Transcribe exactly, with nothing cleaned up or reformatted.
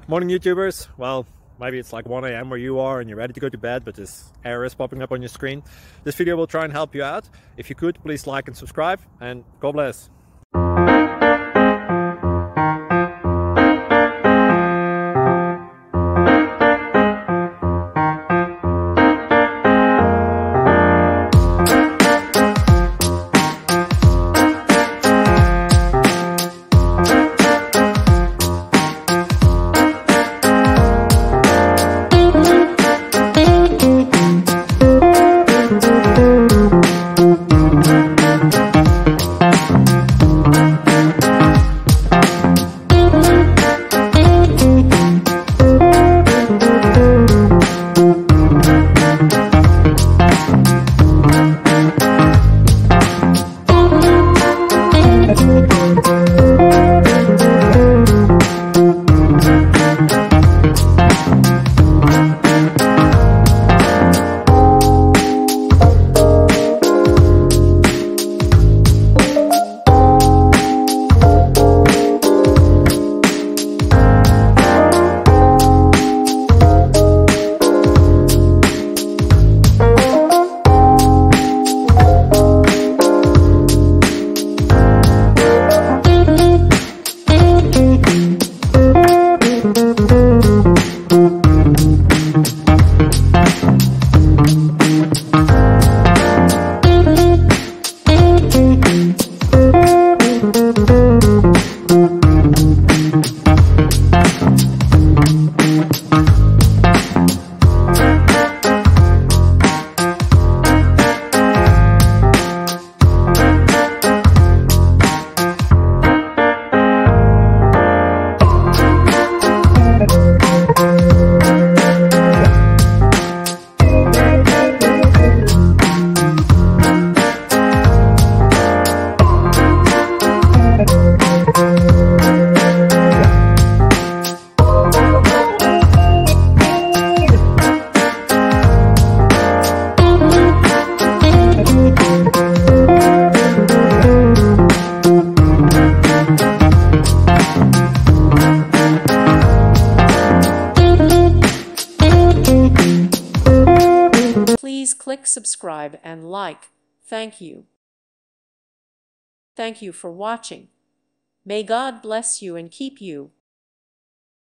Morning YouTubers. Well, maybe it's like one A M where you are and you're ready to go to bed, but this error is popping up on your screen. This video will try and help you out. If you could, please like and subscribe, and God bless. Please click subscribe and like. Thank you. Thank you for watching. May God bless you and keep you.